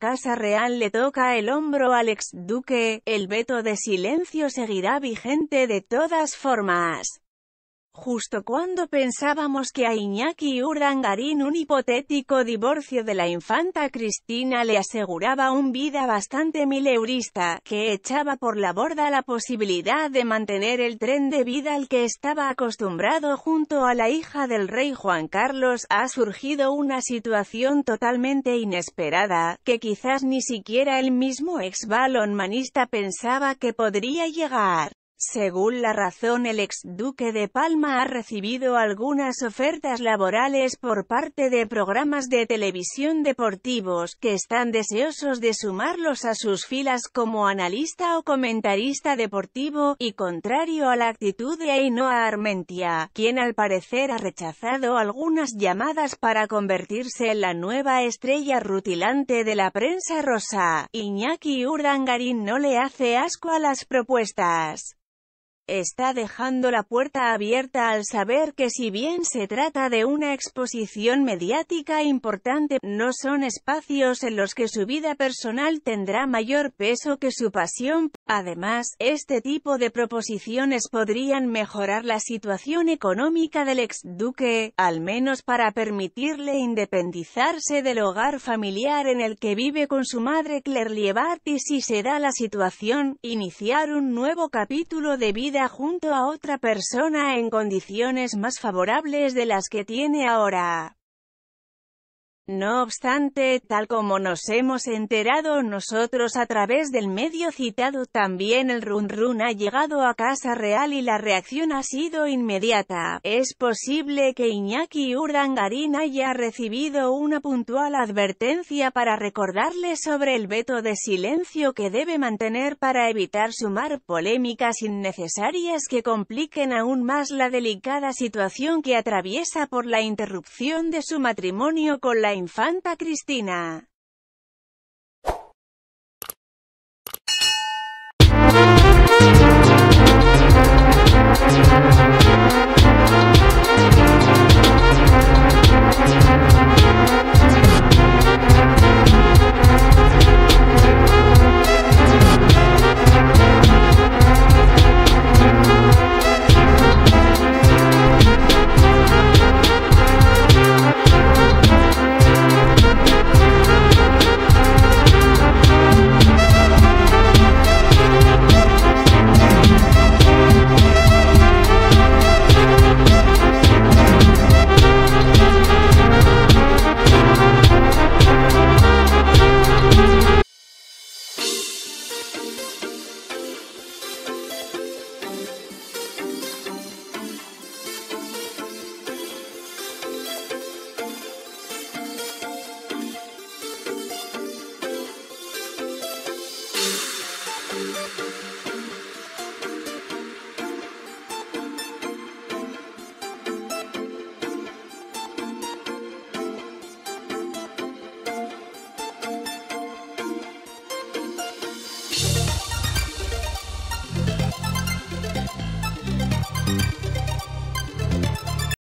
Casa Real le toca el hombro al exduque, el veto de silencio seguirá vigente de todas formas. Justo cuando pensábamos que a Iñaki Urdangarín un hipotético divorcio de la infanta Cristina le aseguraba una vida bastante mileurista, que echaba por la borda la posibilidad de mantener el tren de vida al que estaba acostumbrado junto a la hija del rey Juan Carlos, ha surgido una situación totalmente inesperada, que quizás ni siquiera el mismo ex-balonmanista pensaba que podría llegar. Según La Razón, el exduque de Palma ha recibido algunas ofertas laborales por parte de programas de televisión deportivos, que están deseosos de sumarlos a sus filas como analista o comentarista deportivo, y contrario a la actitud de Ainhoa Armentia, quien al parecer ha rechazado algunas llamadas para convertirse en la nueva estrella rutilante de la prensa rosa, Iñaki Urdangarín no le hace asco a las propuestas. Está dejando la puerta abierta al saber que si bien se trata de una exposición mediática importante, no son espacios en los que su vida personal tendrá mayor peso que su pasión. Además, este tipo de proposiciones podrían mejorar la situación económica del exduque, al menos para permitirle independizarse del hogar familiar en el que vive con su madre Claire Liebat y, si se da la situación, iniciar un nuevo capítulo de vida junto a otra persona en condiciones más favorables de las que tiene ahora. No obstante, tal como nos hemos enterado nosotros a través del medio citado, también el run ha llegado a Casa Real y la reacción ha sido inmediata. Es posible que Iñaki Urdangarín haya recibido una puntual advertencia para recordarle sobre el veto de silencio que debe mantener para evitar sumar polémicas innecesarias que compliquen aún más la delicada situación que atraviesa por la interrupción de su matrimonio con la infanta Cristina.